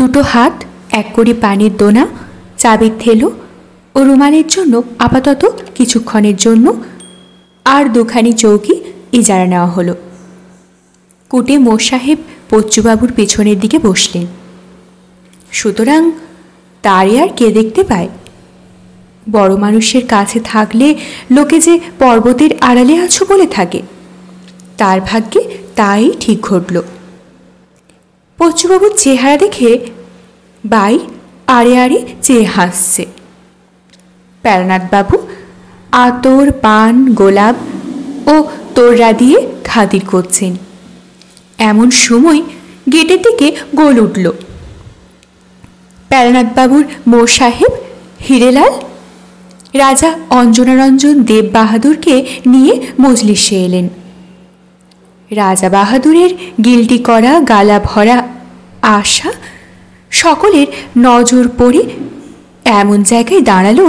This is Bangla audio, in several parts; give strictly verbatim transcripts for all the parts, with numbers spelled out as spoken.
দুটো হাত, এক করে পানির দোনা, চাবির থেলো ও রুমালের জন্য আপাতত কিছুক্ষণের জন্য আর দুখানি চৌকি ইজারা নেওয়া হলো। কুটে মোর সাহেব পচ্চুবাবুর পেছনের দিকে বসলেন। সুতরাং তারে আর কে দেখতে পায়? বড় মানুষের কাছে থাকলে লোকে যে পর্বতের আড়ালে আছো বলে থাকে, তার ভাগ্যে তাই ঠিক ঘটল। পচ্চুবাবুর চেহারা দেখে বাই আড়ে আড়ে চেয়ে হাসছে। প্যারনাথবাবু আতর, পান, গোলাপ ও তোররা দিয়ে খাতির করছেন। এমন সময় গেটের দিকে গোল উঠল। প্যারনাথবাবুর মোর সাহেব, হিরেলাল, রাজা অঞ্জনারঞ্জন দেব বাহাদুরকে নিয়ে মজলিসে এলেন। রাজা বাহাদুরের গিলটি করা গালা ভরা আশা সকলের নজর পড়ে এমন জায়গায় দাঁড়ালো।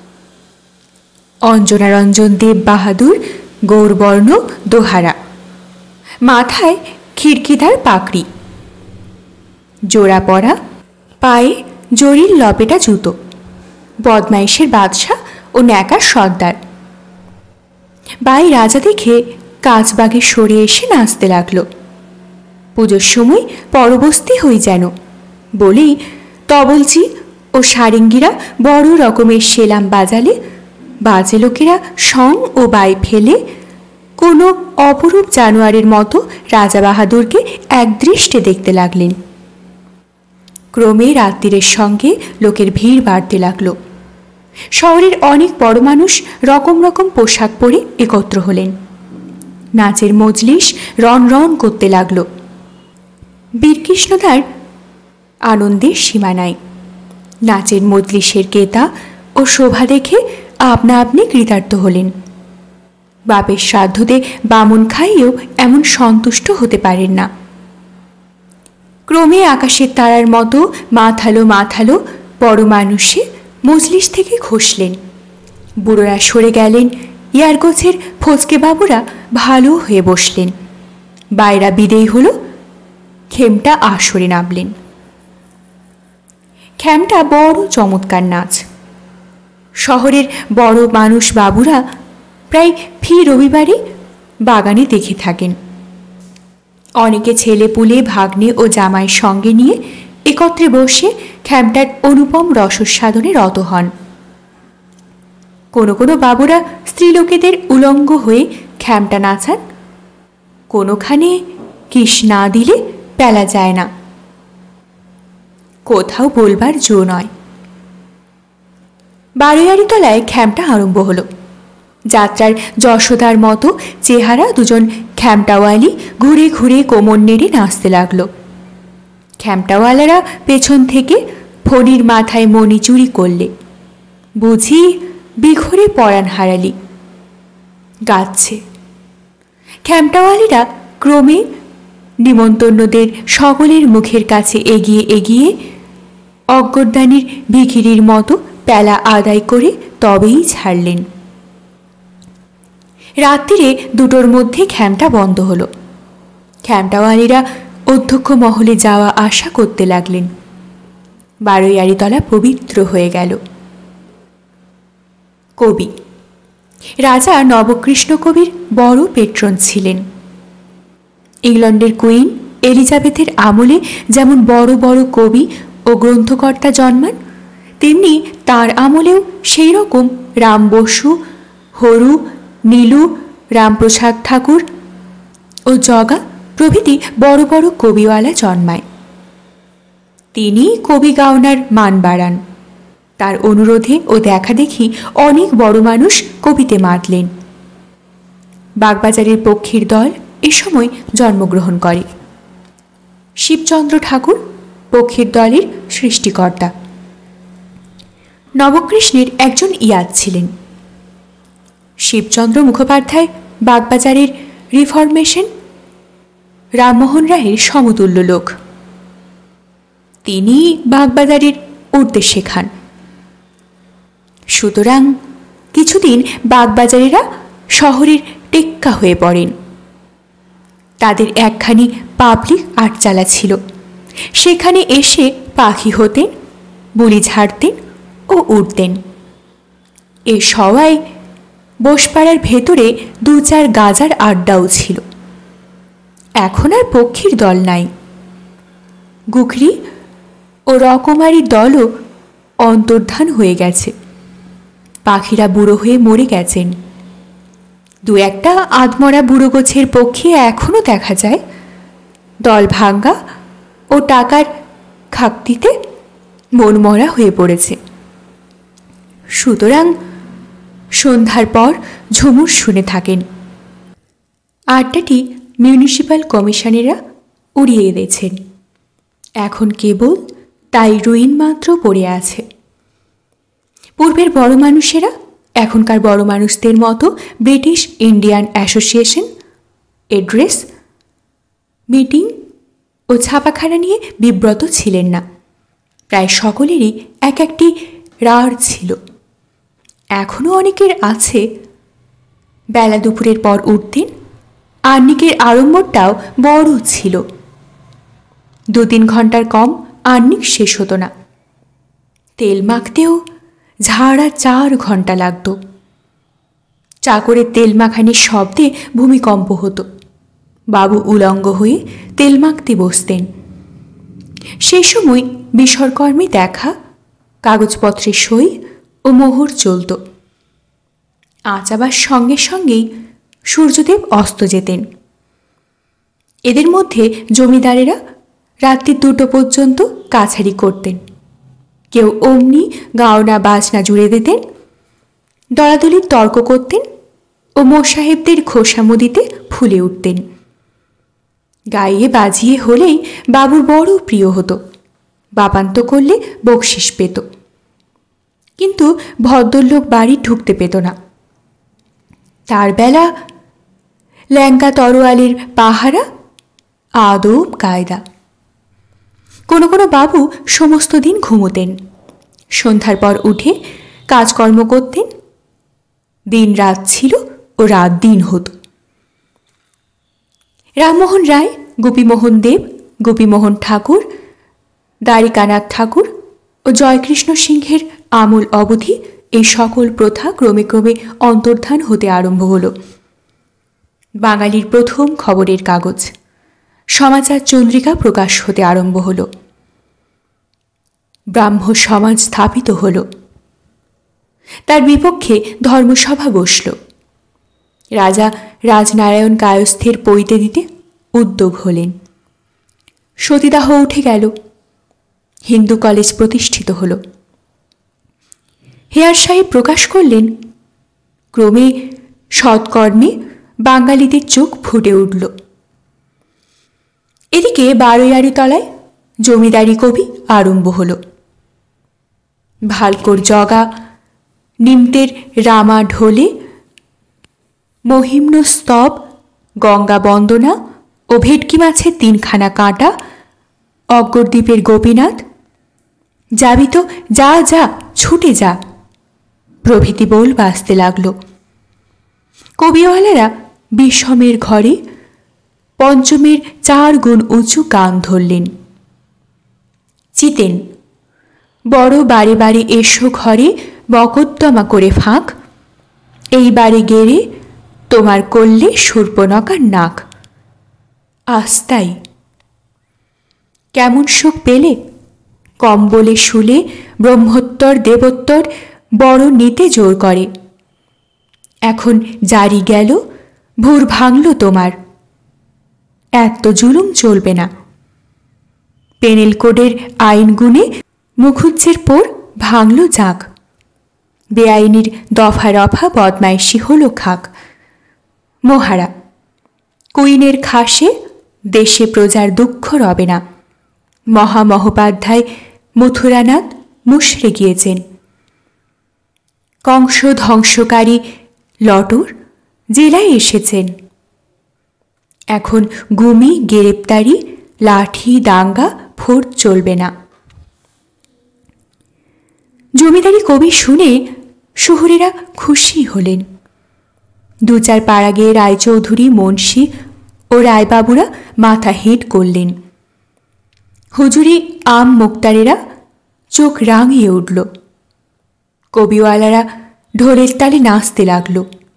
অঞ্জনারঞ্জন দেব বাহাদুর গৌরবর্ণ দোহারা, মাথায় খিড়কিদার পাকড়ি, জোড়া পরা, পায়ে জরির লপেটা জুতো, বদমাইশের বাদশা ও ন্যাকার সর্দার। বাই রাজা দেখে কাঁচবাগে সরে এসে নাচতে লাগল। পুজোর সময় পরবস্তি হই যেন বলেই তবলচি ও সারেঙ্গিরা বড় রকমের সেলাম বাজালে বাজে লোকেরা সং ও বাই ফেলে কোনো অপরূপ জানোয়ারের মতো রাজা বাহাদুরকে একদৃষ্টে দেখতে লাগলেন। ক্রমে রাত্রিরের সঙ্গে লোকের ভিড় বাড়তে লাগল। শহরের অনেক বড় মানুষ রকম রকম পোশাক পরে একত্র হলেন। নাচের মজলিস রন রন করতে লাগল। বীরকৃষ্ণদার আনন্দের সীমা নাই। নাচের মজলিসের কেতা ও শোভা দেখে আপনা আপনি কৃতার্থ হলেন। বাপের শ্রাদ্ধতে বামুন খাইয়েও এমন সন্তুষ্ট হতে পারেন না। ক্রমে আকাশের তারার মতো মাথালো মাথালো বড় মানুষে মজলিস থেকে খসলেন। বুড়োরা সরে গেলেন, ইয়ারগোছের ফচকে বাবুরা ভালো হয়ে বসলেন। বাইরা বিদেয় হল, খেমটা আসরে নামলেন। খেমটা বড় চমৎকার নাচ। শহরের বড় মানুষ বাবুরা প্রায় ফি রবিবারে বাগানে দেখে থাকেন। অনেকে ছেলে পুলে, ভাগ্নে ও জামাইয়ের সঙ্গে নিয়ে একত্রে বসে খেমটার অনুপম রসস্বাদনে রত হন। কোনো কোনো বাবুরা স্ত্রীলোকেদের উলঙ্গ হয়ে খেমটা নাচান। কোনোখানে কিস না দিলে পেলা যায় না, কোথাও বলবার জো নয়। বারোয়ারি তলায় খেমটা আরম্ভ হলো। যাত্রার যশোদার মতো চেহারা দুজন খেমটাওয়ালি ঘুরে ঘুরে কোমর নেড়ে নাচতে লাগলো। খেমটাওয়ালারা পেছন থেকে ফণির মাথায় মণি চুরি করলে, বুঝি বিঘরে পরাণ হারালি গাচ্ছে। খেমটাওয়ালিরা ক্রমে নিমন্তন্নদের সকলের মুখের কাছে এগিয়ে এগিয়ে অজ্ঞদানির ভিখিরির মতো পেলা আদায় করে তবেই ছাড়লেন। রাত্রিরে দুটোর মধ্যে খেমটা বন্ধ হলো। খেমটাওয়ালিরা অধ্যক্ষ মহলে যাওয়া আসা করতে লাগলেন। বারোয়ারিতলা পবিত্র হয়ে গেল। কবি রাজা নবকৃষ্ণ কবির বড় পেট্রন ছিলেন। ইংল্যান্ডের কুইন এলিজাবেথের আমলে যেমন বড় বড় কবি ও গ্রন্থকর্তা জন্মান, তেমনি তার আমলেও সেই রকম রাম বসু, হরু, নীলু, রামপ্রসাদ ঠাকুর ও জগা প্রভৃতি বড় বড় কবিওয়ালা জন্মায়। তিনি কবি গাওনার মান বাড়ান। তার অনুরোধে ও দেখা দেখি অনেক বড় মানুষ কবিতে মাতলেন। বাগবাজারের পক্ষীর দল এ সময় জন্মগ্রহণ করে। শিবচন্দ্র ঠাকুর পক্ষীর দলের সৃষ্টিকর্তা। নবকৃষ্ণের একজন ইয়াদ ছিলেন। শিবচন্দ্র মুখোপাধ্যায় বাগবাজারের রিফরমেশন রামমোহন রায়ের সমতুল্য লোক। তিনি বাগবাজারের উর্দে শেখান। সুতরাং কিছুদিন বাগবাজারেরা শহরের টেক্কা হয়ে পড়েন। তাদের একখানি পাবলিক আটচালা ছিল। সেখানে এসে পাখি হতেন, বুলি ঝাড়তেন ও উড়তেন। এ সবাই বসপাড়ার ভেতরে দু চার গাজার আড্ডাও ছিল। এখন আর পক্ষীর দল নাই। গুখরি ও রকমারি দলও অন্তর্ধান হয়ে গেছে। পাখিরা বুড়ো হয়ে মরে গেছেন। দু একটা আধমরা বুড়ো গোছের পক্ষী এখনো দেখা যায়, দল ভাঙ্গা ও টাকার খাকতিতে মনমরা হয়ে পড়েছে। সুতরাং সন্ধ্যার পর ঝুমুর শুনে থাকেন। আড্ডাটি মিউনিসিপ্যাল কমিশনেরা উড়িয়ে দিয়েছেন। এখন কেবল তাই রুইন মাত্র পড়ে আছে। পূর্বের বড় মানুষেরা এখনকার বড় মানুষদের মতো British Indian Association, address, meeting ও ছাপাখানা নিয়ে বিব্রত ছিলেন না। প্রায় সকলেরই এক একটি রাড় ছিল। এখনও অনেকের আছে। বেলা দুপুরের পর উঠতেন। আহ্নিকের আড়ম্বরটাও বড় ছিল। দু তিন ঘন্টার কম আহ্নিক শেষ হতো না। তেল মাখতেও ঝাড়া চার ঘন্টা লাগত। চাকরের তেল মাখানির শব্দে ভূমিকম্প হতো। বাবু উলঙ্গ হয়ে তেল মাখতে বসতেন। সেই সময় বিসরকর্মী দেখা, কাগজপত্রের সই ও মোহর চলত। আঁচাবার সঙ্গে সঙ্গেই সূর্যদেব অস্ত যেতেন। এদের মধ্যে জমিদারেরা রাত্রি দুটো পর্যন্ত কাছারি করতেন। কেউ অমনি গাওনা বাজনা জুড়ে দিতেন, দলাদলির তর্ক করতেন ও মোসাহেবদের খোসামদিতে ফুলে উঠতেন। গাইয়ে বাজিয়ে হলেই বাবুর বড় প্রিয় হতো। বাপান্ত করলে বকশিস পেত। কিন্তু ভদ্রলোক বাড়ি ঢুকতে পেত না। তার বেলা ল্যাঙ্কা তরোয়ালের পাহারা আদব কায়দা। কোনো কোনো বাবু সমস্ত দিন ঘুমোতেন। সন্ধ্যার পর উঠে কাজকর্ম করতেন। দিন রাত ছিল ও রাত দিন হতো। রামমোহন রায়, গোপীমোহন দেব, গোপীমোহন ঠাকুর, দ্বারিকানাথ ঠাকুর ও জয়কৃষ্ণ সিংহের আমূল অবধি এই সকল প্রথা ক্রমে ক্রমে অন্তর্ধান হতে আরম্ভ হল। বাঙালির প্রথম খবরের কাগজ সমাচার চন্দ্রিকা প্রকাশ হতে আরম্ভ হল। ব্রাহ্ম সমাজ স্থাপিত হল। তার বিপক্ষে ধর্মসভা বসল। রাজা রাজনারায়ণ কায়স্থের পৈতে দিতে উদ্যোগ হলেন। সতীদাহ উঠে গেল। হিন্দু কলেজ প্রতিষ্ঠিত হল। হেয়ার সাহেব প্রকাশ করলেন। ক্রমে সৎকর্মে বাঙালিদের চোখ ফুটে উঠল। এদিকে বারোয়ারি তলায় জমিদারি কবি আরম্ভ হল। ভালকোর জগা, নিমতের রামা ঢোলে, মহিম্ন স্তব, গঙ্গা বন্দনা ও ভেটকি মাছের তিনখানা কাঁটা, অগ্রদ্বীপের গোপীনাথ, যাবি তো যা যা ছুটে যা প্রভৃতি বোল বাজতে লাগল। কবিওয়ালারা বিষমের ঘরে পঞ্চমের চার গুণ উঁচু গান ধরলেন। চিতেন, বড় বারে বারে এসো ঘরে মকদ্দমা করে ফাঁক, এইবারে গেড়ে তোমার করলে শূর্পণখার নাক। আস্তাই কেমন সুখ পেলে, কম্বলে শুলে ব্রহ্মোত্তর দেবোত্তর বড় নিতে জোর করে। এখন জারি গেল, ভোর ভাঙল তোমার। এত জুলুম চলবে না। পেনেল কোডের আইন গুণে মুখুজ্জের পোর ভাঙল জাগ। বেআইনির দফা রফা বদমাইশি হল খাক। মহারা কুইনের খাসে দেশে প্রজার দুঃখ রবে না। মহামহোপাধ্যায় মথুরানাথ মুশরে গিয়েছেন। কংস ধ্বংসকারী লটর জেলায় এসেছেন। এখন গুমি, গ্রেপ্তারি, লাঠি, দাঙ্গা, ফোর চলবে না। জমিদারি কবি শুনে শহুরেরা খুশি হলেন। দু চার পাড়া গিয়ে রায়চৌধুরী, মুন্সি ও রায়বাবুরা মাথা হেঁট করলেন। হুজুরি আম মুক্তারেরা চোখ রাঙিয়ে উঠল। কবিওয়ালারা ঢোলের তালে নাচতে লাগল।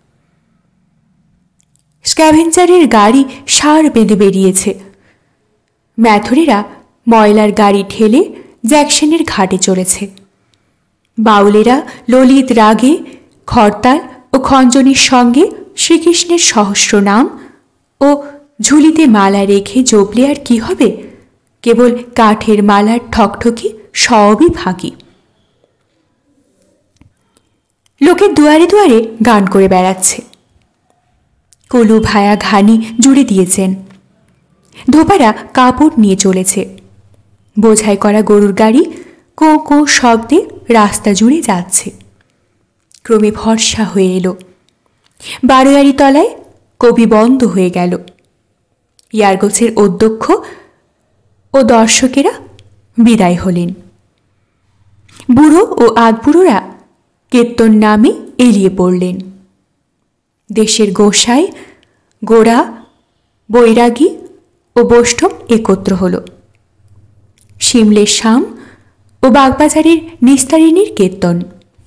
স্ক্যাভেঞ্জারের গাড়ি সার বেঁধে বেরিয়েছে। ম্যাথরেরা ময়লার গাড়ি ঠেলে জ্যাকসনের ঘাটে চলেছে। বাউলেরা ললিত রাগে খরতাল ও খঞ্জনির সঙ্গে শ্রীকৃষ্ণের সহস্র নাম ও ঝুলিতে মালা রেখে জপলে আর কি হবে, কেবল কাঠের মালার ঠকঠকি সবই ফাঁকি। লোকের দুয়ারে দুয়ারে গান করে বেড়াচ্ছে। কলু ভায়া ঘানি জুড়ে দিয়েছেন। ধোপারা কাপড় নিয়ে চলেছে। বোঝাই করা গরুর গাড়ি কো কো শব্দে রাস্তা জুড়ে যাচ্ছে। ক্রমে ভরসা হয়ে এলো। বারোয়ারি তলায় কবি বন্ধ হয়ে গেল। ইয়ারগোছের অধ্যক্ষ ও দর্শকেরা বিদায় হলেন। বুড়ো ও আধবুড়োরা কীর্তন নামে এলিয়ে পড়লেন। দেশের গোসাই, গোড়া, বৈরাগী ও বৈষ্ণব একত্র হল। শিমলের শাম ও বাগবাজারের নিস্তারিণীর কীর্তন।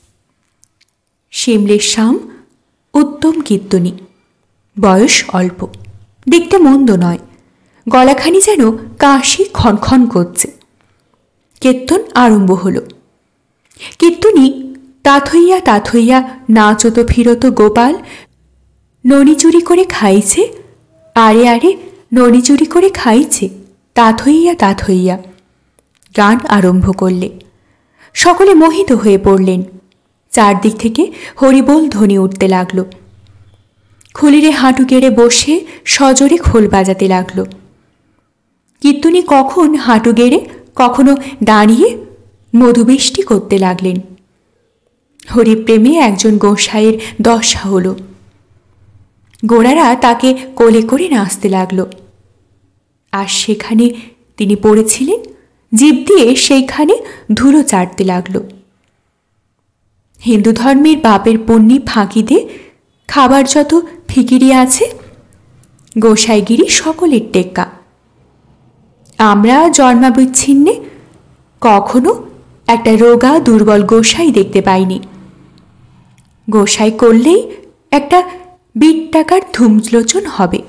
শিমলের শাম উত্তম কীর্তনী, বয়স অল্প, দেখতে মন্দ নয়, গলাখানি যেন কাশি ক্ষণক্ষণ করছে। কীর্তন আরম্ভ হল। কীর্তনী তাত হইয়া তাত হইয়া নাচত ফিরত গোপাল ননি চুরি করে খাইছে, আরে আরে ননি চুরি করে খাইছে, তাত হইয়া তাত হইয়া গান আরম্ভ করলে। সকলে মোহিত হয়ে পড়লেন। চারদিক থেকে হরিবোল ধ্বনি উঠতে লাগল। খুলিরে হাঁটু গেড়ে বসে সজোরে খোল বাজাতে লাগল। কীর্তনী কখন হাঁটু গেড়ে কখনো দাঁড়িয়ে মধুবৃষ্টি করতে লাগলেন। হরিপ্রেমে একজন গোসাইয়ের দশা হল। গোড়ারা তাকে কোলে করে নাচতে লাগল। আর সেখানে তিনি পড়েছিলেন, জিভ দিয়ে সেইখানে ধুলো চাটতে লাগল। হিন্দু ধর্মের বাপের পুণ্যি ফাঁকি দিয়ে খাবার যত ফিকিরি আছে, গোসাইগিরি সকলের টেক্কা। আমরা জন্মাবিচ্ছিন্নে কখনো একটা রোগা দুর্বল গোসাই দেখতে পাইনি। গোসাই করলেই একটা বিট টাকার ধুমলোচন হবে।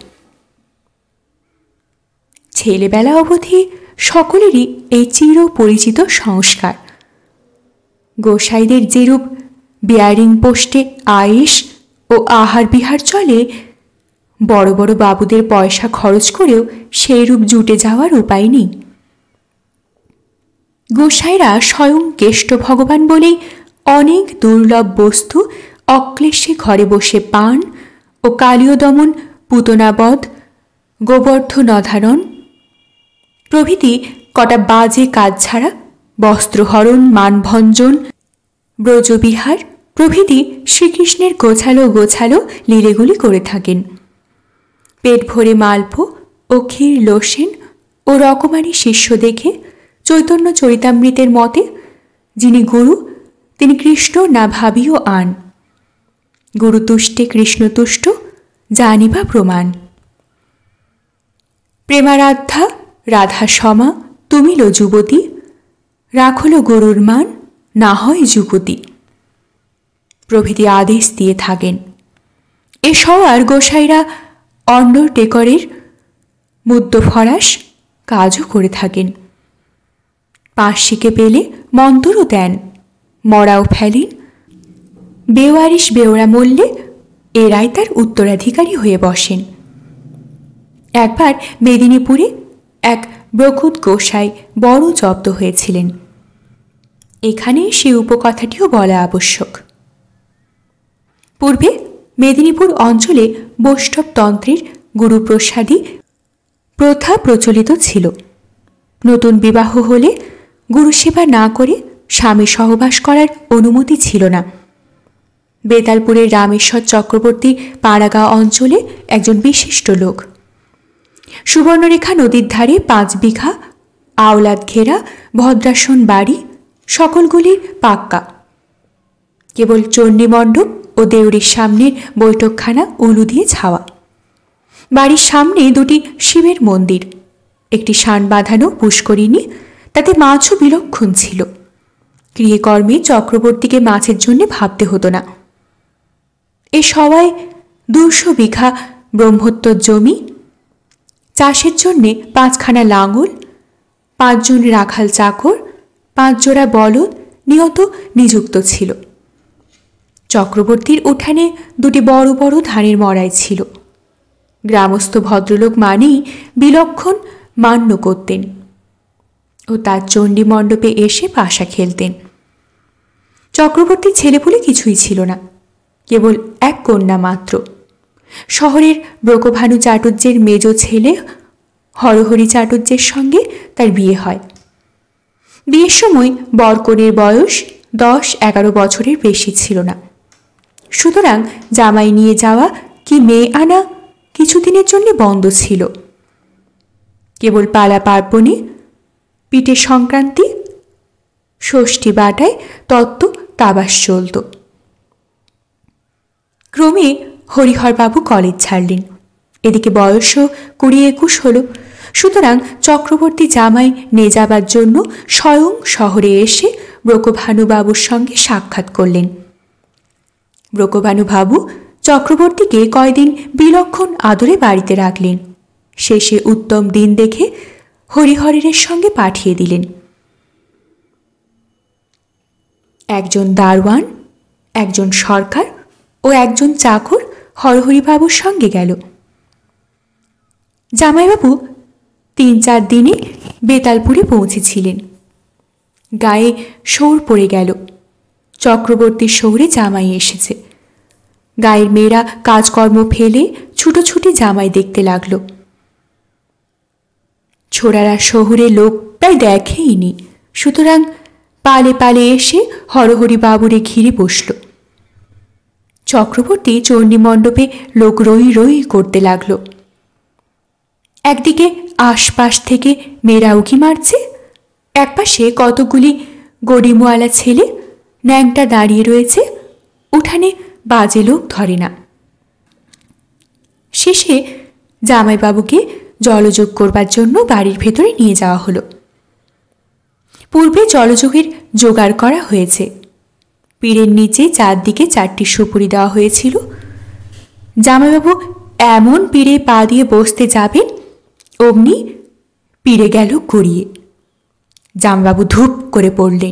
ছেলেবেলা অবধি সকলেরই এই চির পরিচিত সংস্কার। গোসাইদের যেরূপ বিয়ারিং পোস্টে আয়েস ও আহার বিহার চলে, বড় বড় বাবুদের পয়সা খরচ করেও সেইরূপ জুটে যাওয়ার উপায় নেই। গোসাইরা স্বয়ং কেষ্ট ভগবান বলেই অনেক দুর্লভ বস্তু অক্লেশে ঘরে বসে পান ও কালীয় দমন, পুতনাবধ, গোবর্ধনধারণ প্রভৃতি কটা বাজে কাজ ছাড়া বস্ত্রহরণ, মানভঞ্জন, ব্রজবিহার প্রভৃতি শ্রীকৃষ্ণের গোছালো গোছালো লীলেগুলি করে থাকেন। পেট ভরে মালপো ও ক্ষীর লোসেন ও রকমারি শিষ্য দেখে চৈতন্য চরিতামৃতের মতে যিনি গুরু তিনি কৃষ্ণ না ভাবিও আন। গুরু তুষ্টে কৃষ্ণ তুষ্ট জানিবা প্রমাণ। প্রেমারাধ্যা রাধা সমা তুমিল যুবতী, রাখল গরুর মান না হয় যুগতি প্রভৃতি আদেশ দিয়ে থাকেন। এ সবার গোসাইরা অন্ডরটেকরের মুদ্দ ফরাস কাজও করে থাকেন। পাঁচশিকে পেলে মন্তরও দেন, মরাও ফেলেন। বেওয়ারিশ বেওড়া মরলে এরাই তার উত্তরাধিকারী হয়ে বসেন। একবার মেদিনীপুরে এক ব্রকুত গোসাই বড় জব্দ হয়েছিলেন। এখানে সে উপকথাটিও বলা আবশ্যক। পূর্বে মেদিনীপুর অঞ্চলে বৈষ্ণবতন্ত্রের গুরুপ্রসাদী প্রথা প্রচলিত ছিল। নতুন বিবাহ হলে গুরুসেবা না করে স্বামী সহবাস করার অনুমতি ছিল না। বেতালপুরের রামেশ্বর চক্রবর্তী পাড়াগাঁও অঞ্চলে একজন বিশিষ্ট লোক। সুবর্ণরেখা নদীর ধারে পাঁচ বিঘা আওলাদ ঘেরা ভদ্রাসন বাড়ি, সকলগুলির পাক্কা। কেবল চণ্ডীমণ্ডপ ও দেউড়ির সামনের বৈঠকখানা উলু দিয়ে ছাওয়া। বাড়ির সামনে দুটি শিবের মন্দির, একটি শান বাঁধানো পুষ্করিণী, তাতে মাছও বিলক্ষণ ছিল। গৃহকর্মে চক্রবর্তীকে মাছের জন্য ভাবতে হতো না। এ সবাই দুশো বিঘা ব্রহ্মোত্তর জমি, চাষের জন্যে পাঁচখানা লাঙল, পাঁচজন রাখাল চাকর, পাঁচ জোড়া বলদ নিয়ত নিযুক্ত ছিল। চক্রবর্তীর উঠানে দুটি বড় বড় ধানের মড়াই ছিল। গ্রামস্থ ভদ্রলোক মানেই বিলক্ষণ মান্য করতেন ও তার চণ্ডী মণ্ডপে এসে পাশা খেলতেন। চক্রবর্তীর ছেলেপুলে কিছুই ছিল না, কেবল এক কন্যা মাত্র। শহরের ব্রকভানু চাটুর্যের মেজ ছেলে হরহরি চাটুর্যের সঙ্গে তার বিয়ে হয়। বিয়ের সময় বরকনের বয়স দশ এগারো বছরের বেশি ছিল না। সুতরাং জামাই নিয়ে যাওয়া কি মেয়ে আনা কিছুদিনের জন্য বন্ধ ছিল। কেবল পালা পার্বণে, পিঠে সংক্রান্তি, ষষ্ঠী বাটায় তত্ত্ব তাবাস চলত। ক্রমে হরিহরবাবু কলেজ ছাড়লেন। এদিকে বয়সও কুড়ি একুশ হল। সুতরাং চক্রবর্তী জামাই নিয়ে যাবার জন্য স্বয়ং শহরে এসে ব্রকভানুবাবুর সঙ্গে সাক্ষাৎ করলেন। ব্রকভানুবাবু চক্রবর্তীকে কয়দিন বিলক্ষণ আদরে বাড়িতে রাখলেন। শেষে উত্তম দিন দেখে হরিহরের সঙ্গে পাঠিয়ে দিলেন। একজন দারোয়ান, একজন সরকার ও একজন চাকর হরহরিবাবুর সঙ্গে গেল। জামাইবাবু তিন চার দিনে বেতালপুরে পৌঁছেছিলেন। গায়ে শোর পড়ে গেল। চক্রবর্তীর শহরে জামাই এসেছে। গায়ের মেয়েরা কাজকর্ম ফেলে ছুটোছুটি জামাই দেখতে লাগল। ছোড়ারা শহুরে লোক প্রায় দেখেইনি, সুতরাং পালে পালে এসে হরহরিবাবুরে ঘিরে বসল। চক্রবর্তী চণ্ডী মণ্ডপে লোক রই রই করতে লাগল। একদিকে আশপাশ থেকে মেয়েরা উকি মারছে, একপাশে কতগুলি গড়িমোয়ালা ছেলে ন্যাংটা দাঁড়িয়ে রয়েছে, উঠানে বাজে লোক ধরে না। শেষে জামাইবাবুকে জলযোগ করবার জন্য বাড়ির ভেতরে নিয়ে যাওয়া হলো। পূর্বে জলযোগের জোগাড় করা হয়েছে। পীরের নিচে চারদিকে চারটি সুপুরি দেওয়া হয়েছিল। জামাইবাবু এমন পীরে পা দিয়ে বসতে যাবেন, অমনি পীরে গেল গড়িয়ে। জামাইবাবু ধূপ করে পড়লেন।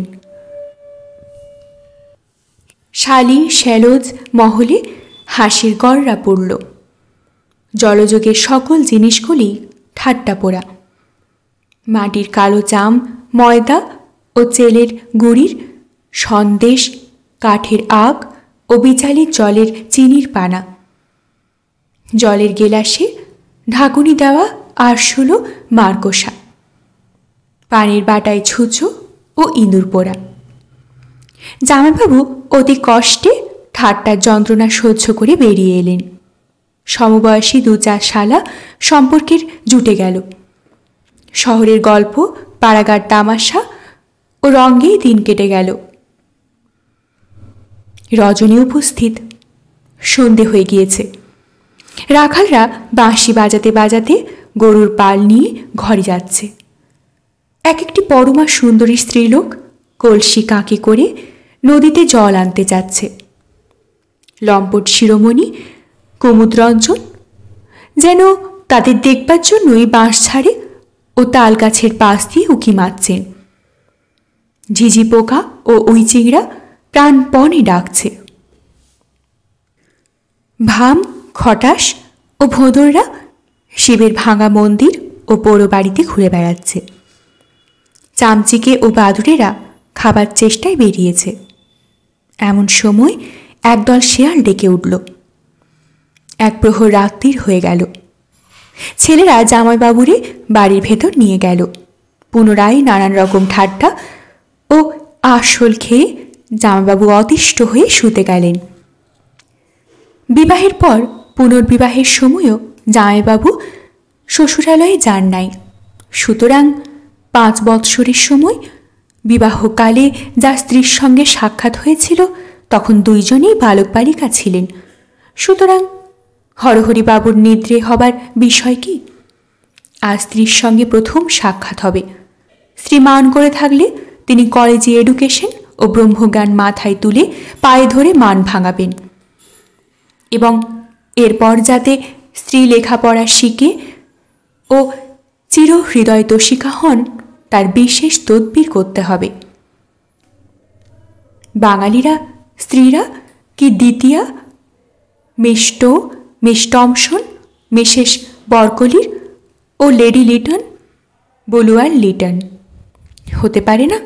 শালি শ্যালোজ মহলে হাসির গড়রা পড়ল। জলযোগের সকল জিনিসগুলি ঠাট্টা পোড়া। মাটির কালো চাম, ময়দা ও চেলের গুড়ির সন্দেশ, কাঠের আগ ও বিচালির জলের চিনির পানা। জলের গেলাসে ঢাকুনি দেওয়া আরশোলো মারকোষা। পানির বাটায় ছুঁচো ও ইঁদুর পোড়া। জামাইবাবু অতি কষ্টে ঠাট্টার যন্ত্রণা সহ্য করে বেরিয়ে এলেন। সমবয়সী দু চার শালা সম্পর্কের জুটে গেল। শহরের গল্প, পাড়াগার তামাশা ও রঙ্গেই দিন কেটে গেল। রজনী উপস্থিত। সন্ধে হয়ে গিয়েছে। রাখালরা বাঁশি বাজাতে বাজাতে গরুর পাল নিয়ে ঘরে যাচ্ছে। এক একটি পরমা সুন্দরী স্ত্রীলোক কলসি কাঁকে করে নদীতে জল আনতে যাচ্ছে। লম্পট শিরোমণি কুমুদরঞ্জন যেন তাদের দেখবার জন্যই বাঁশ ছাড়ে ও তাল গাছের পাশ দিয়ে উকি মারছেন। ঝিঝি পোকা ও উই চিংড়া প্রাণপণে ডাকছে। ভাম, খটাস ও ভোঁদররা শিবের ভাঙা মন্দির ও পোড়ো বাড়িতে ঘুরে বেড়াচ্ছে। চামচিকে ও বাদুড়েরা খাবার চেষ্টায় বেরিয়েছে। এমন সময় একদল শেয়াল ডেকে উঠল। এক প্রহর রাত্রির হয়ে গেল। ছেলেরা জামাইবাবুরে বাড়ির ভেতর নিয়ে গেল। পুনরায় নানান রকম ঠাট্টা ও আসল খেয়ে জামাইবাবু অতিষ্ঠ হয়ে শুতে গেলেন। বিবাহের পর পুনর্বিবাহের সময়ও জামাইবাবু শ্বশুরালয়ে যান নাই। সুতরাং পাঁচ বৎসরের সময় বিবাহকালে যার স্ত্রীর সঙ্গে সাক্ষাৎ হয়েছিল তখন দুইজনেই বালক বালিকা ছিলেন। সুতরাং হরহরিবাবুর নিদ্রে হবার বিষয় কি? আর স্ত্রীর সঙ্গে প্রথম সাক্ষাৎ হবে। স্ত্রী মান করে থাকলে তিনি কলেজে এডুকেশন ও ব্রহ্মজ্ঞান মাথায় তুলে পায়ে ধরে মান ভাঙাবেন এবং এরপর যাতে স্ত্রী লেখাপড়া শিখে ও চিরহৃদয় তোষিকা হন তার বিশেষ তদবির করতে হবে। বাঙালিরা স্ত্রীরা কি দ্বিতীয়া, মিষ্ট, মিস টমসন, মিসেস বরকলির ও লেডি লিটন, বলুয়ার লিটন হতে পারে না?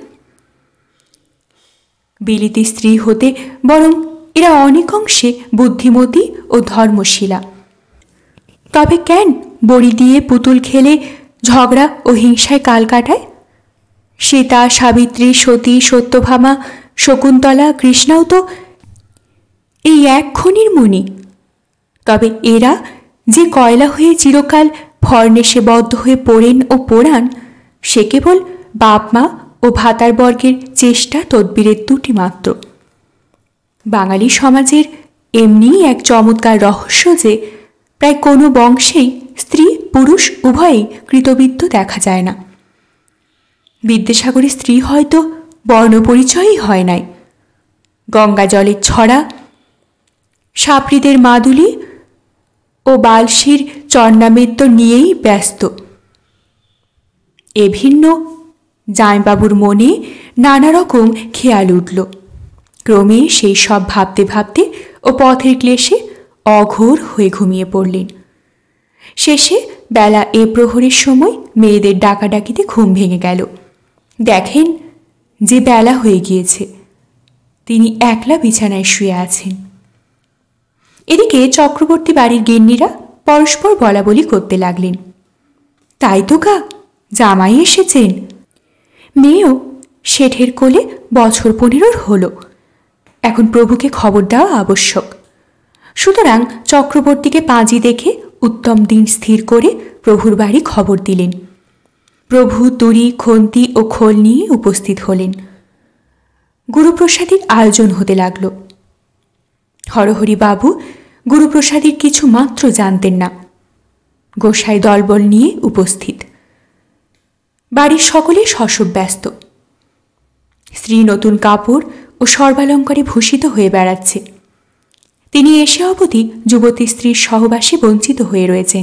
বিলিতি স্ত্রী হতে বরং এরা অনেক অংশে বুদ্ধিমতী ও ধর্মশীলা। তবে কেন বড়ি দিয়ে পুতুল খেলে ঝগড়া ও হিংসায় কাল কাটায়? সীতা, সাবিত্রী, সতী, সত্যভামা, শকুন্তলা, কৃষ্ণাও তো এই এক খনির মণি। তবে এরা যে কয়লা হয়ে চিরকাল ফর্নেসে বদ্ধ হয়ে পড়েন ও পোড়ান, সে কেবল বাপ মা ও ভাতার বর্গের চেষ্টা তদবিরের দুটি মাত্র। বাঙালি সমাজের এমনিই এক চমৎকার রহস্য যে প্রায় কোনো বংশেই স্ত্রী পুরুষ উভয়েই কৃতবিদ্য দেখা যায় না। বিদ্যাসাগরের স্ত্রী হয়তো বর্ণপরিচয়ই হয় নাই। গঙ্গা জলের ছড়া, সাপড়িদের মাদুলি ও বালশির চর্ণামেত্য নিয়েই ব্যস্ত। এ ভিন্ন জামাইবাবুর মনে নানা রকম খেয়াল উঠল। ক্রমে সেই সব ভাবতে ভাবতে ও পথের ক্লেশে অঘোর হয়ে ঘুমিয়ে পড়লেন। শেষে বেলা এ প্রহরের সময় মেয়েদের ডাকাডাকিতে ঘুম ভেঙে গেল। দেখেন যে বেলা হয়ে গিয়েছে, তিনি একলা বিছানায় শুয়ে আছেন। এদিকে চক্রবর্তী বাড়ির গিন্নিরা পরস্পর বলা বলি করতে লাগলেন, তাই তো কা, জামাই এসেছেন। মেয়েও শেঠের কোলে বছর পনেরোর হল। এখন প্রভুকে খবর দেওয়া আবশ্যক। সুতরাং চক্রবর্তীকে পাঁজি দেখে উত্তম দিন স্থির করে প্রভুর বাড়ি খবর দিলেন। প্রভু তুরি, খন্তি ও খোল নিয়ে উপস্থিত হলেন। গুরুপ্রসাদীর আয়োজন হতে লাগল। হরহরি বাবু গুরুপ্রসাদীর কিছু মাত্র জানতেন না। গোসাই দলবল নিয়ে উপস্থিত। বাড়ির সকলে শশব ব্যস্ত। স্ত্রী নতুন কাপড় ও সর্বালঙ্কারে ভূষিত হয়ে বেড়াচ্ছে। তিনি এসে অবধি যুবতী স্ত্রীর সহবাসে বঞ্চিত হয়ে রয়েছেন।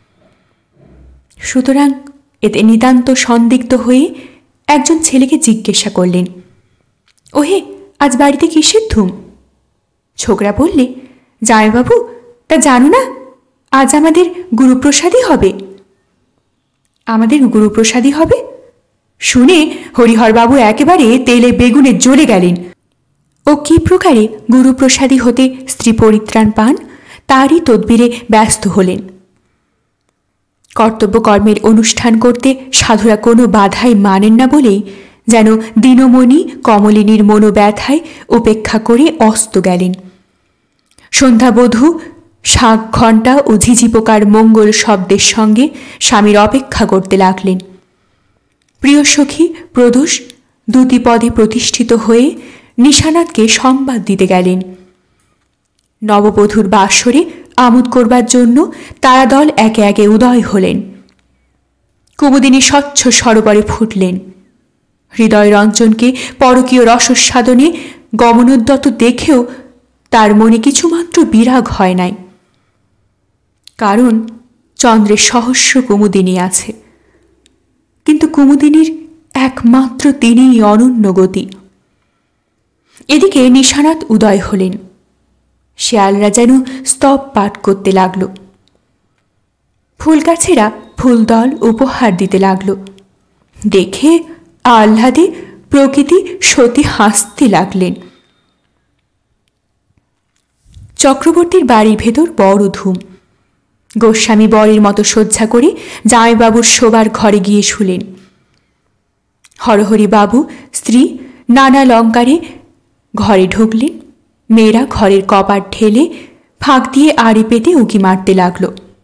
সুতরাং এতে নিতান্ত সন্দিগ্ধ হয়ে একজন ছেলেকে জিজ্ঞাসা করলেন, ওহে, আজ বাড়িতে কিসের ধুম? ছোকরা বললে, জামাইবাবু, তা জানো না, আজ আমাদের গুরুপ্রসাদী হবে। আমাদের গুরুপ্রসাদী হবে শুনে হরিহরবাবু একেবারে তেলে বেগুনে জ্বলে গেলেন ও কি প্রকারে গুরুপ্রসাদী হতে স্ত্রী পরিত্রাণ পান তারই তদবিরে ব্যস্ত হলেন। কর্তব্যকর্মের অনুষ্ঠান করতে সাধুরা কোনো বাধাই মানেন না বলেই যেন দীনমণি কমলিনীর মনোব্যথায় উপেক্ষা করে অস্ত গেলেন। সন্ধ্যাবধূ শাঁখ ঘণ্টা ও ঝিঝি পোকার মঙ্গল শব্দের সঙ্গে স্বামীর অপেক্ষা করতে লাগলেন। প্রিয় সখী প্রদোষ দুটি পদে প্রতিষ্ঠিত হয়ে নিশানাথকে সংবাদ দিতে গেলেন। নববধূর বাসরে আমোদ করবার জন্য তারা দল একে একে উদয় হলেন। কুমুদিনী স্বচ্ছ সরোবরে ফুটলেন। হৃদয় রঞ্জনকে পরকীয় রসস্বাদনে গমনোদ্যত দেখেও তার মনে কিছুমাত্র বিরাগ হয় নাই। কারণ চন্দ্রের সহস্র কুমুদিনী আছে, কিন্তু কুমুদিনীর একমাত্র তিনিই অনন্য গতি। এদিকে নিশানাথ উদয় হলেন। শেয়ালরা যেন স্তব পাঠ করতে লাগল। ফুলগাছেরা ফুলদল উপহার দিতে লাগল। দেখে আহ্লাদে প্রকৃতি সতী হাসতে লাগলেন। চক্রবর্তীর বাড়ির ভেতর বড় ধুম। গোস্বামী বরের মতো সজ্জা করে জামাইবাবুর শোবার ঘরে গিয়ে শুলেন। হরহরি বাবু স্ত্রী নানা লঙ্কারে ঘরে ঢুকলেন। মেয়েরা ঘরের কপাট ঠেলে ফাঁক দিয়ে আড়ি পেতে উঁকি মারতে লাগল।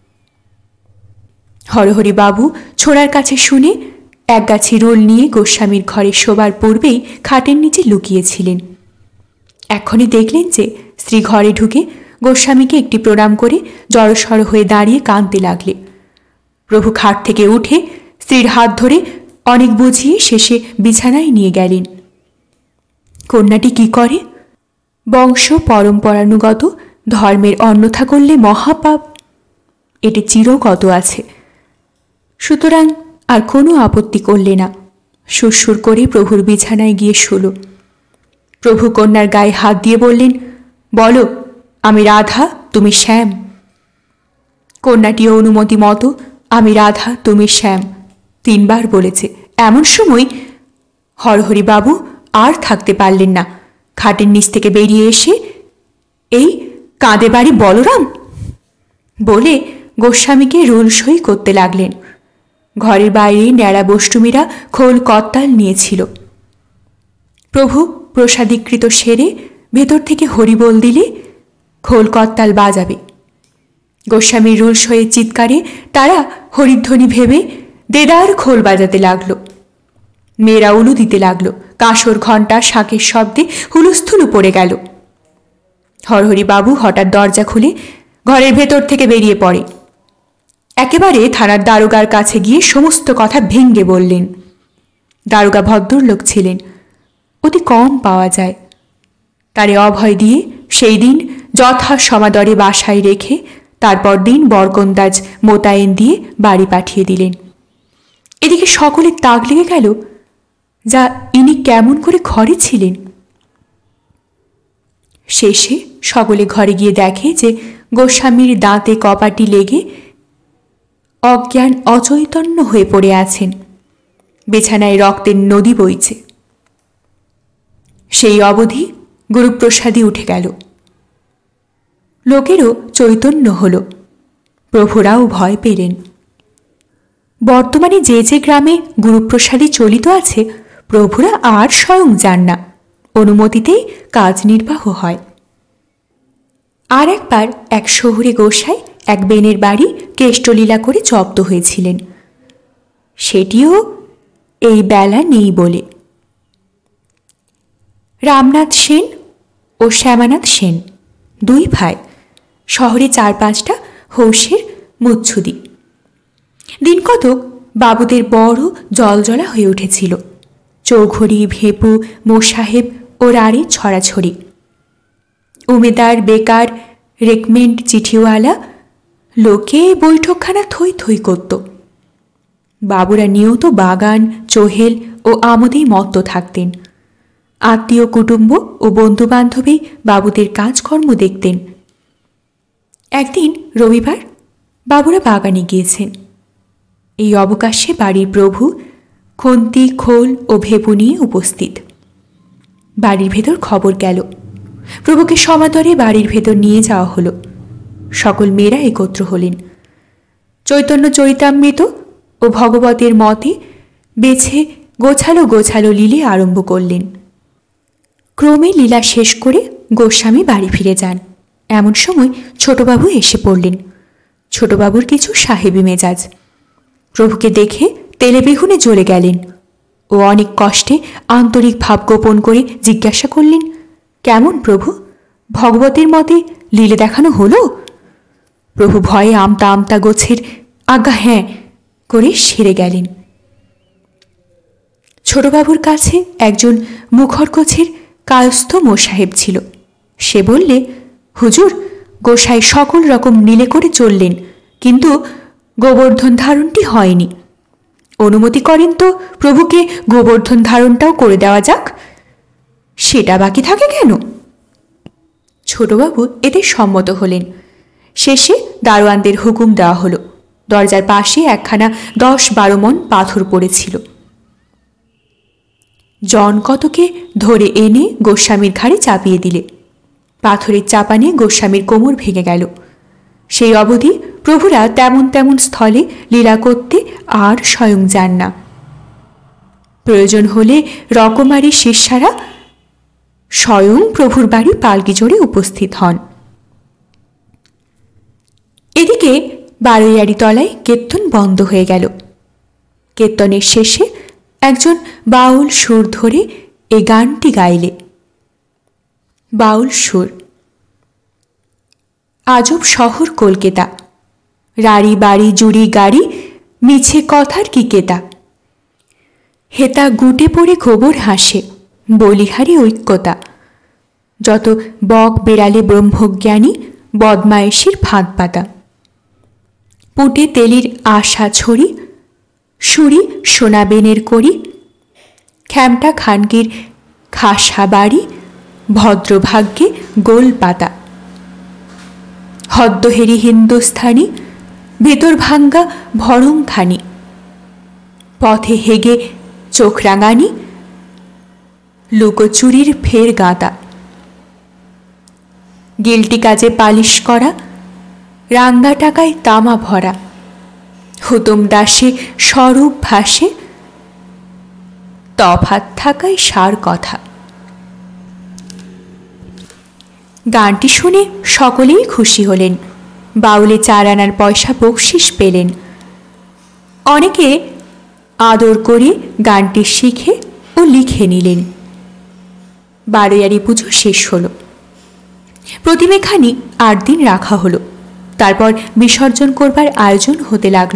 হরহরি বাবু ছোড়ার কাছে শুনে এক গাছি রোল নিয়ে গোস্বামীর ঘরে শোবার পূর্বেই খাটের নিচে লুকিয়েছিলেন। এখনই দেখলেন যে স্ত্রী ঘরে ঢুকে গোস্বামীকে একটি প্রণাম করে জড়সড় হয়ে দাঁড়িয়ে কাঁদতে লাগলে। প্রভু খাট থেকে উঠে স্ত্রীর হাত ধরে অনেক বুঝিয়ে শেষে বিছানায় নিয়ে গেলেন। কন্যাটি কি করে? বংশ পরম্পরানুগত ধর্মের অন্যথা করলে মহাপাপ, এটি চিরগত আছে। সুতরাং আর কোনো আপত্তি করলে না, সুরসুর করে প্রভুর বিছানায় গিয়ে শুল। প্রভু কন্যার গায়ে হাত দিয়ে বললেন, বলো, আমি রাধা, তুমি শ্যাম। কন্যাটিও অনুমতি মতো আমি রাধা, তুমি শ্যাম তিনবার বলেছে। এমন সময় হরহরিবাবু আর থাকতে পারলেন না, খাটের নিচ থেকে বেরিয়ে এসে, এই কাঁদে বাড়ি বলরাম বলে গোস্বামীকে রুলসই করতে লাগলেন। ঘরের বাইরে ন্যাড়া বষ্টুমীরা খোল কত্তাল নিয়েছিল। প্রভু প্রসাদীকৃত সেরে ভেতর থেকে হরিবোল দিলে খোল কত্তাল বাজাবে। গোস্বামীর রুলসইয়ের চিৎকারে তারা হরিধ্বনি ভেবে দেদার খোল বাজাতে লাগল। মেয়েরা উলু দিতে লাগল। কাঁসর ঘণ্টা শাঁখের শব্দে হুলুস্থুলু পড়ে গেল। হরহরিবাবু হঠাৎ দরজা খুলে ঘরের ভেতর থেকে বেরিয়ে পড়ে। একেবারে থানার দারোগার কাছে গিয়ে সমস্ত কথা ভেঙ্গে বললেন। দারোগা ভদ্রলোক ছিলেন, অতি কম পাওয়া যায়। তারে অভয় দিয়ে সেই দিন যথা সমাদরে বাসায় রেখে তারপর দিন বরকন্দাজ মোতায়েন দিয়ে বাড়ি পাঠিয়ে দিলেন। এদিকে সকলে তাক লেগে গেল, যা ইনি কেমন করে ঘরে ছিলেন। শেষে সকলে ঘরে গিয়ে দেখে যে গোস্বামীর দাঁতে কপাটি লেগে অজ্ঞান অচৈতন্য হয়ে পড়ে আছেন। বিছানায় রক্তের নদী বইছে। সেই অবধি গুরুপ্রসাদী উঠে গেল। লোকেরও চৈতন্য হল, প্রভুরাও ভয় পেলেন। বর্তমানে যে যে গ্রামে গুরুপ্রসাদী চলিত আছে, প্রভুরা আর স্বয়ং যান না, অনুমতিতেই কাজ নির্বাহ হয়। আর একবার এক শহুরে গোসাই এক বেনের বাড়ি কেষ্টলীলা করে জব্দ হয়েছিলেন, সেটিও এই বেলা নেই বলে। রামনাথ সেন ও শ্যামানাথ সেন দুই ভাই, শহরে চার পাঁচটা হৌসের মুচ্ছুদি। দিন কতক বাবুদের বড় জলজলা হয়ে উঠেছিল। চৌঘড়ি, ভেপু, মোসাহেব ও রাড়ি ছড়াছড়ি। উমেদার, বেকার, রেকমেন্ড চিঠিওয়ালা লোকে বৈঠকখানা থই থই করত। বাবুরা নিয়ত বাগান, চোহেল ও আমোদেই মত্ত থাকতেন। আত্মীয় কুটুম্ব ও বন্ধুবান্ধবী বাবুদের কাজকর্ম দেখতেন। একদিন রবিবার বাবুরা বাগানে গিয়েছেন। এই অবকাশে বাড়ির প্রভু খন্তি, খোল ও ভেপু নিয়ে উপস্থিত। বাড়ির ভেতর খবর গেল। প্রভুকে সমাদরে বাড়ির ভেতর নিয়ে যাওয়া হলো। সকল মেয়েরা একত্র হলেন। চৈতন্য চরিতামৃত ও ভগবতের মতে বেছে গোছালো গোছালো লীলে আরম্ভ করলেন। ক্রমে লীলা শেষ করে গোস্বামী বাড়ি ফিরে যান। এমন সময় ছোটবাবু এসে পড়লেন। ছোটবাবুর কিছু সাহেবী মেজাজ। প্রভুকে দেখে তেলে বেগুনে জ্বলে গেলেন ও অনেক কষ্টে আন্তরিক ভাব গোপন করে জিজ্ঞাসা করলেন, কেমন প্রভু, ভগবতের মতে লীলে দেখানো হলো? প্রভু ভয়ে আমতা আমতা গোছের আজ্ঞা হ্যাঁ করে সেরে গেলেন। ছোটবাবুর কাছে একজন মুখর গোছের কায়স্থ মোসাহেব ছিল। সে বললে, হুজুর, গোসাই সকল রকম নীলে করে চললেন, কিন্তু গোবর্ধন ধারণটি হয়নি। অনুমতি করেন তো প্রভুকে গোবর্ধন ধারণটাও করে দেওয়া যাক, সেটা বাকি থাকে কেন? ছোটবাবু এতে সম্মত হলেন। শেষে দারোয়ানদের হুকুম দেওয়া হলো। দরজার পাশে একখানা দশ বারো মন পাথর পড়েছিল। জন কতকে ধরে এনে গোস্বামীর ঘাড়ে চাপিয়ে দিলে। পাথরের চাপানে গোস্বামীর কোমর ভেঙে গেল। সেই অবধি প্রভুরা তেমন তেমন স্থলে লীলা করতে আর স্বয়ং যান না। প্রয়োজন হলে রকমারি শিষ্যারা স্বয়ং প্রভুর বাড়ি পালকি জোড়ে উপস্থিত হন। এদিকে বারোয়ারি তলায় কীর্তন বন্ধ হয়ে গেল। কীর্তনের শেষে একজন বাউল সুর ধরে এ গানটি গাইলে। বাউল সুর। আজব শহর কলকাতা, রাড়ি বাড়ি জুড়ি গাড়ি, মিছে কথার কি কেতা। হেতা গুটে পড়ে গোবর হাসে, বলিহারি ঐক্যতা। যত বক বেড়ালে ব্রহ্মজ্ঞানী, বদমায়েশির ফাঁদ পাতা। পুটে তেলির আশা ছড়ি, সুরি সোনাবেনের করি। খ্যামটা খানকির খাসা বাড়ি, ভদ্রভাগ্যে গোল পাতা। হদ্দহেরি হিন্দুস্থানি, ভেতর ভাঙ্গা ভরংখানি। পথে হেগে চোখ রাঙানি, লুকোচুরির ফের গাঁদা। গিলটি কাজে পালিশ করা, রাঙ্গা টাকায় তামা ভরা। হুতুম দাসে স্বরূপ ভাসে, তফাৎ থাকায় সার কথা। গানটি শুনে সকলেই খুশি হলেন। বাউলে চার আনার পয়সা বকশিস পেলেন। অনেকে আদর করে গানটি শিখে ও লিখে নিলেন। বারোয়ারি পুজো শেষ হল। প্রতিমাখানি আট দিন রাখা হলো। তারপর বিসর্জন করবার আয়োজন হতে লাগল।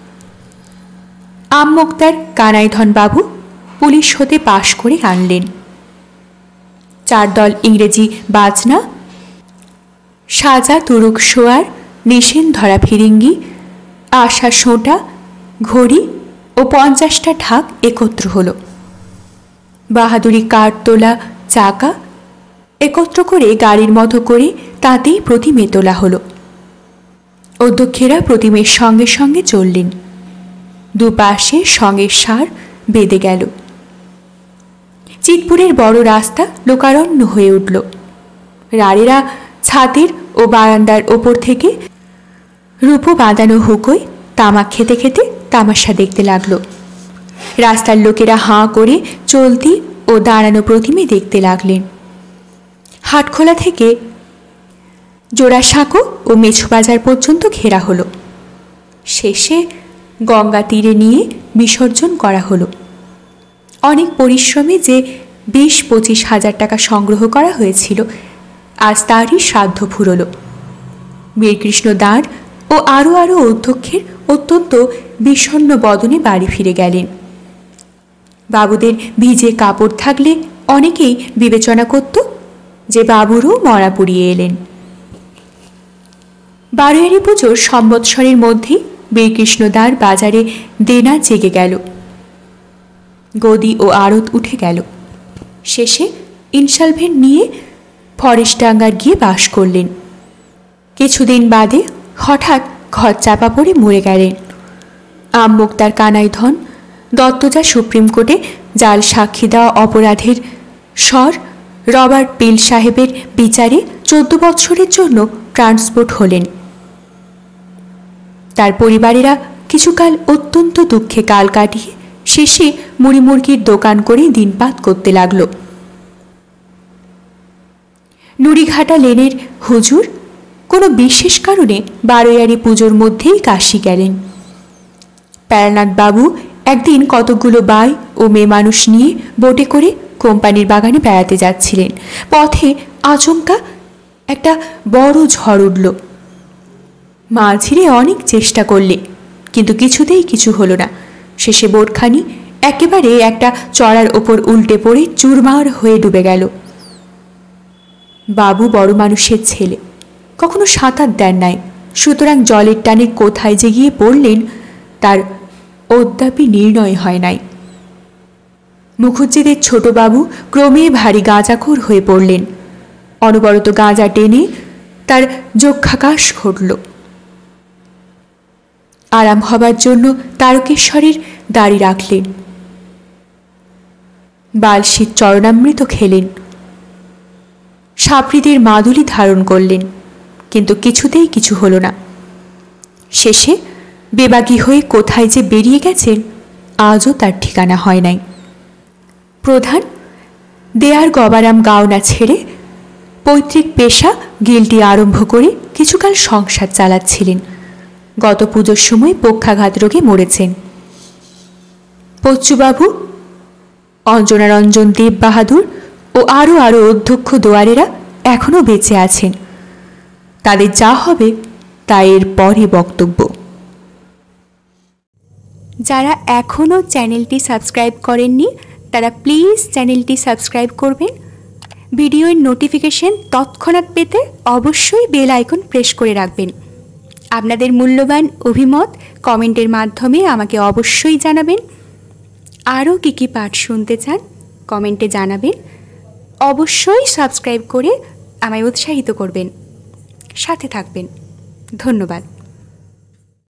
আম মোক্তার কানাইধন বাবু পুলিশ হতে পাশ করে আনলেন। চার দল ইংরেজি বাজনা, সাজা তুরুক শোয়ার, নিশেন ধরা ফিরিঙ্গি, আশা সোঁটা, ঘড়ি ও পঞ্চাশটা ঢাক একত্র হল। বাহাদুরি কাঠ তোলা চাকা একত্র করে গাড়ির মতো করে তাতেই প্রতিমে তোলা হলো। অধ্যক্ষেরা প্রতিমের সঙ্গে সঙ্গে চললেন। দুপাশে সঙ্গে সার বেঁধে গেল। চিতপুরের বড় রাস্তা লোকারণ্য হয়ে উঠল। রাড়েরা ছাদের ও বারান্দার ওপর থেকে রূপো বাঁধানো হুকোয় তামাক খেতে খেতে তামাশা দেখতে লাগল। রাস্তার লোকেরা হাঁ করে চলতি ও দাঁড়ানো প্রতিমে দেখতে লাগলেন। হাটখোলা থেকে জোড়াসাঁকো ও মেছো বাজার পর্যন্ত ঘেরা হলো। শেষে গঙ্গা তীরে নিয়ে বিসর্জন করা হলো। অনেক পরিশ্রমে যে বিশ পঁচিশ হাজার টাকা সংগ্রহ করা হয়েছিল, আজ তারই শ্রাদ্ধ ফুরল। বীরকৃষ্ণ দাঁড় ও আরও আরও অধ্যক্ষের অত্যন্ত বিষণ্ণ বদনে বাড়ি ফিরে গেলেন। বাবুদের ভিজে কাপড় থাকলে অনেকেই বিবেচনা করত যে বাবুরও মরা পুড়িয়ে এলেন। বারোয়ারি পুজোর সম্বৎসরের মধ্যেই বীরকৃষ্ণদ্বার বাজারে দেনা জেগে গেল। গদি ও আড়ত উঠে গেল। শেষে ইনসলভেন্ট নিয়ে ফরেস্টডাঙ্গার গিয়ে বাস করলেন। কিছুদিন বাদে হঠাৎ ঘর চাপা পড়ে মরে গেলেন। আম মোক্তার কানাইধন দত্তজা সুপ্রিম কোর্টে জাল সাক্ষী দেওয়া অপরাধের স্বর রবার্ট পিল সাহেবের বিচারে চোদ্দ বৎসরের জন্য ট্রান্সপোর্ট হলেন। তার পরিবারেরা কিছুকাল অত্যন্ত দুঃখে কাল কাটিয়ে শেষে মুড়ি মুরগির দোকান করে দিনপাত করতে লাগল। নুড়িঘাটা লেনের হুজুর কোনো বিশেষ কারণে বারোয়ারি পুজোর মধ্যেই কাশি গেলেন। প্যারানাথ বাবু একদিন কতকগুলো বাই ও মেয়ে মানুষ নিয়ে বোটে করে কোম্পানির বাগানে বেড়াতে যাচ্ছিলেন। পথে আচমকা একটা বড় ঝড় উঠল। মাঝিরে অনেক চেষ্টা করলে, কিন্তু কিছুতেই কিছু হলো না। শেষে বোটখানি একেবারে একটা চড়ার ওপর উল্টে পড়ে চুরমার হয়ে ডুবে গেল। বাবু বড় মানুষের ছেলে, কখনো সাঁতার দেন নাই, সুতরাং জলের টানে কোথায় যে গিয়ে পড়লেন তার অদ্যাপি নির্ণয় হয় নাই। মুখুজ্জিদের ছোটবাবু ক্রমে ভারী গাঁজাখোর হয়ে পড়লেন। অনবরত গাঁজা টেনে তার যক্ষাকাশ ঘটল। আরাম হবার জন্য তারকেশ্বরের দাড়ি রাখলেন। বালশীত চরণামৃত খেলেন। সাপড়িদের মাদুলি ধারণ করলেন, কিন্তু কিছুতেই কিছু হলো না। শেষে বেবাগী হয়ে কোথায় যে বেরিয়ে গেছেন আজও তার ঠিকানা হয় নাই। প্রধান দেয়ার গবারাম গাওনা ছেড়ে পৈতৃক পেশা গিল্টি আরম্ভ করে কিছুকাল সংসার চালাচ্ছিলেন। গত পুজোর সময় পক্ষাঘাত রোগে মরেছেন। পচ্চুবাবু, অঞ্জনারঞ্জন দেব বাহাদুর ও আরও আরও অধ্যক্ষ দোয়ারেরা এখনও বেঁচে আছেন। তাদের যা হবে তা এর পরে বক্তব্য। যারা এখনও চ্যানেলটি সাবস্ক্রাইব করেননি তারা প্লিজ চ্যানেলটি সাবস্ক্রাইব করবেন। ভিডিওর নোটিফিকেশন তৎক্ষণাৎ পেতে অবশ্যই বেল আইকন প্রেস করে রাখবেন। আপনাদের মূল্যবান অভিমত কমেন্টের মাধ্যমে আমাকে অবশ্যই জানাবেন। আরও কী কী পাঠ শুনতে চান কমেন্টে জানাবেন। অবশ্যই সাবস্ক্রাইব করে আমায় উৎসাহিত করবেন, সাথে থাকবেন। ধন্যবাদ।